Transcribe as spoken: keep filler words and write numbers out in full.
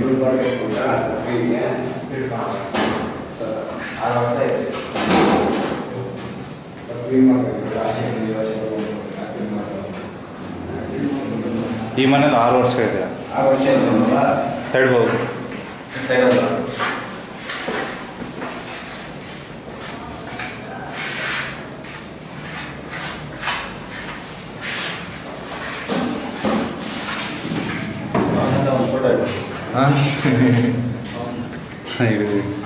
ಆರು ವರ್ಷ ಇದೆ. ಈ ಮನೇಲಿ ಆರು ವರ್ಷ ಇದೆ. ಆರು ವರ್ಷ ಇದೆ. ಸೈಡ್ ಹೋಗು. ಸೈಡ್ ಹೋಗ. ಹಾಂ